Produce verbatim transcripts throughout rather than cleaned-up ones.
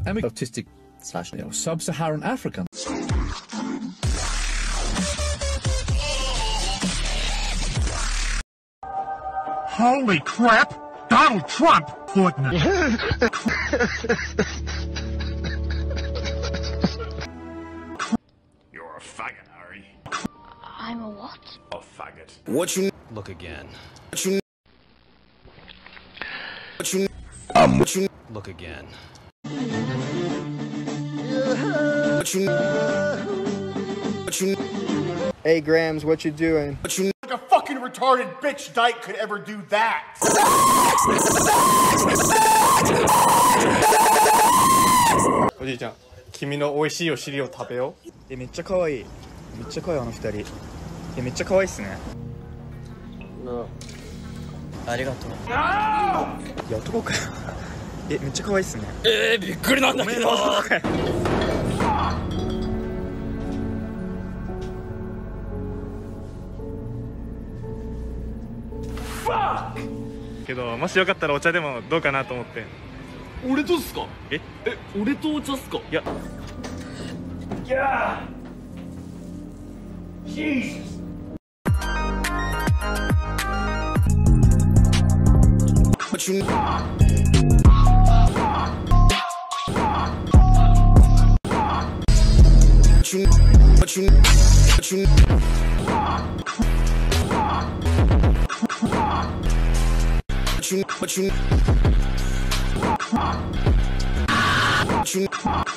autistic slash you know, sub-Saharan African. Holy crap! Donald Trump! Footnote. You're a faggot, Harry. I'm a what? A faggot. What you Look again. what you what you um what you Look again. what you what you Hey Grams, what you doing? what you Like a fucking retarded bitch dyke could ever do that. おじいちゃん、君の美味しいお尻を食べよう。 え、めっちゃ可愛い。めっちゃ可愛いあの二人。え、めっちゃ可愛いっすね。 ありがとう。 いや、男かよ。え、めっちゃ可愛いっすね。 えー、びっくりなんだけど。 けど、もしよかったらお茶でもどうかなと思って。 俺とっすか？ え？ え、俺とお茶っすか？ いや。 Yeah. Jesus. what you what you what you what you what you what you what you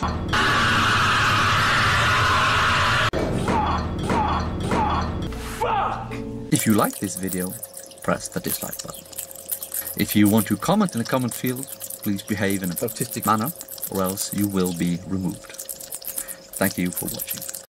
If you like this video, press the dislike button. If you want to comment in the comment field, please behave in an autistic manner, or else you will be removed. Thank you for watching.